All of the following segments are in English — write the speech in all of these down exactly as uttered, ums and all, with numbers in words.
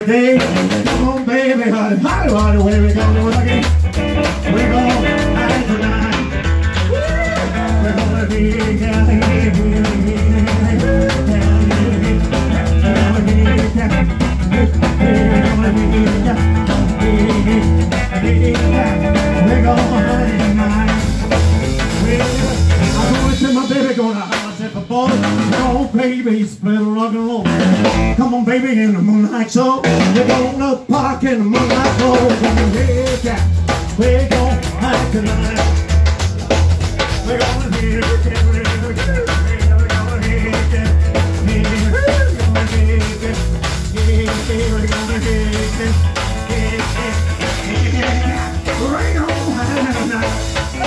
Hey, come on, baby, honey, honey, honey, where we gonna rockin'? We're gonna hide tonight. We're gonna be down here. We're gonna hide tonight. I'm gonna say my baby gonna holler at the boy. Come on, baby, split a rock and roll. Come on, baby, in the moonlight show. We're gonna park in the moonlight show. We're gonna hide tonight. We're gonna hear it. We're gonna hear it. We're gonna hear it. We're gonna hear it. We're gonna hide tonight.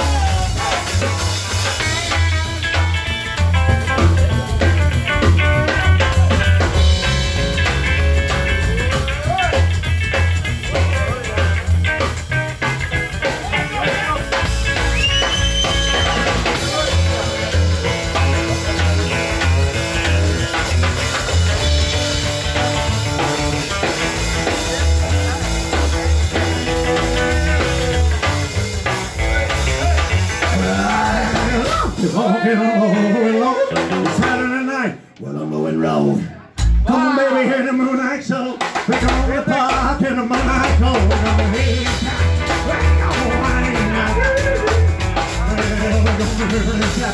Walking along, it's Saturday night, well I'm going road. Come on, baby, hear the moonlight show. We're gonna park in the moonlight show. We're gonna hit that, we're gonna wine now. Well, we're gonna hear that.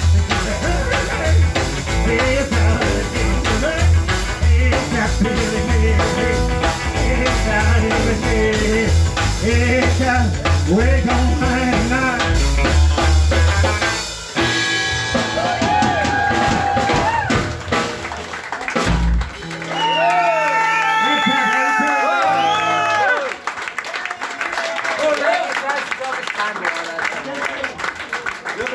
It's that, it's that, we're gonna wine now. Time